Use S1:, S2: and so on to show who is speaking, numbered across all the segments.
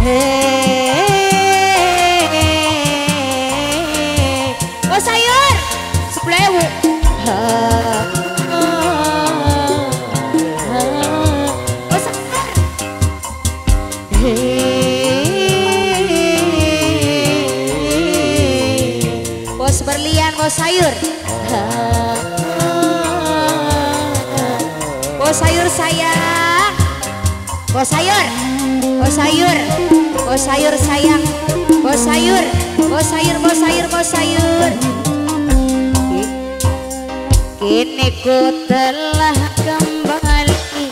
S1: Oh sayur 10.000. Oh sayur. Bos berlian, bos sayur. Bos sayur sayang. Bos sayur. Bos sayur. Bos sayur sayang. Bos sayur. Bos sayur, bos sayur, bos sayur. Kini ku telah kembali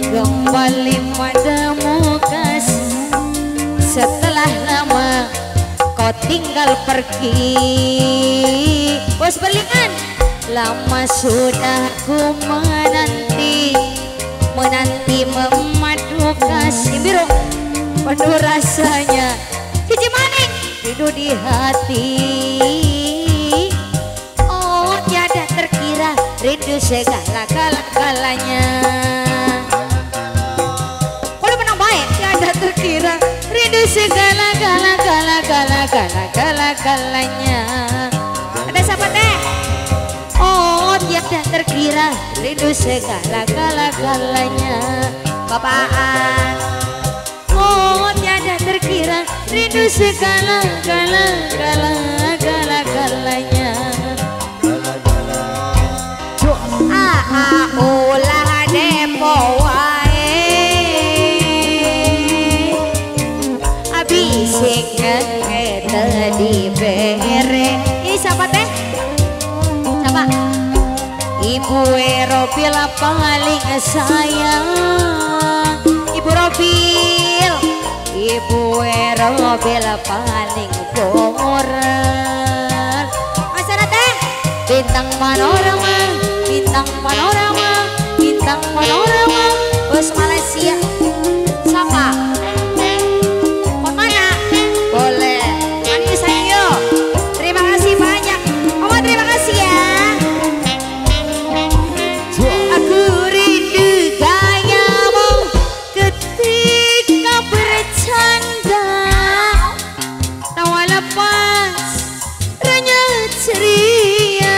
S1: padamu kasih. Setelah lama kau tinggal pergi. Bos berlingan. Lama sudah ku menanti memadu kasih biru penuh rasanya cici maning rindu di hati. Oh tiada terkira rindu segala-galanya. Kalau menang baik tiada terkira rindu segala-galanya. Ada siapa teh? Oh tiada terkira rindu segala-galanya. Bapaan. Oh tiada terkira rindu segala-galanya. Ulah depo wae abis ngete di bere. Ini siapa teh? Siapa? Ibu Robil paling sayang. Ibu Robil. Ibu Robil paling moral. Asana teh bintang panorama, bintang panorama, bintang panorama. Bos Malaysia. Siapa? Kon mana? Boleh. Mandi saya. Terima kasih banyak. Mama terima kasih ya. Aku rindu gayamu ketika bercanda. Tawa lepas ranya ceria.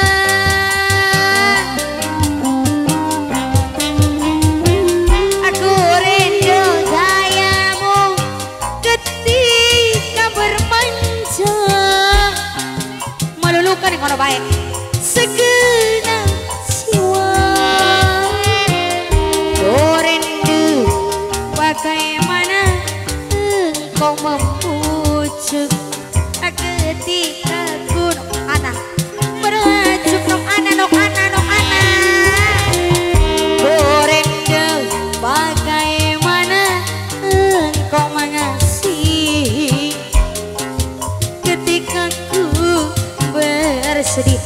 S1: Aku rindu gayamu ketika bermanja. Melulukan yang mana baik segenap jiwa. Ku rindu bagaimana engkau membujuk ketika ku anak berajuk nok anak. Ku rindu bagaimana engkau mengasihi ketika ku bersedih.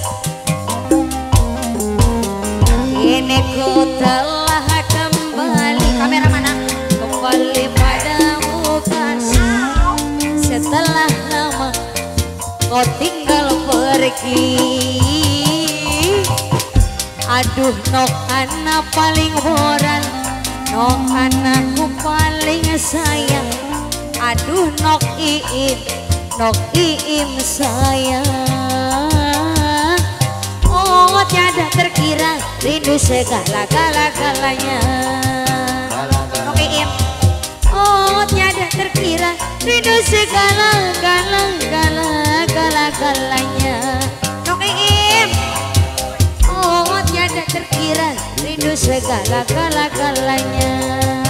S1: Kini ku telah kembali. Kamera mana? Kembali padamu kasih. Setelah lama kau tinggal pergi. Aduh nok anak paling moral, nok anakku paling sayang. Aduh nok iim sayang. Oh tiada terkira rindu segala-galanya. Nok iim. Oh tiada terkira rindu segala-galanya. Nok iim. Oh tiada terkira rindu segala-galanya.